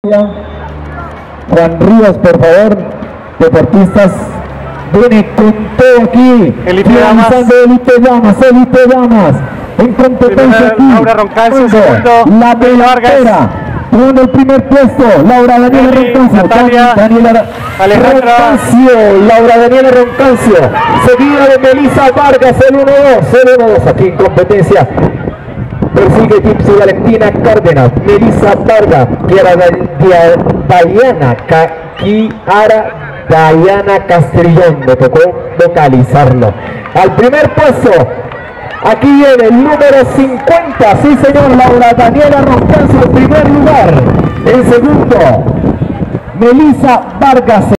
Juan Rivas, por favor, deportistas, viene con todo aquí, finalizando Elite Damas, en competencia aquí, Laura Roncancio, segundo, la delantera, con el primer puesto, Laura Daniela Roncancio, Laura Daniela Roncancio, seguida de Melissa Vargas, el 1-2 aquí en competencia. Persigue Gypsy Valentina Cárdenas, Melissa Vargas, Kiara Dayana Castrillón, me tocó localizarlo. Al primer puesto, aquí viene el número 50, sí señor, Laura Daniela Roncancio en primer lugar. En segundo, Melissa Vargas.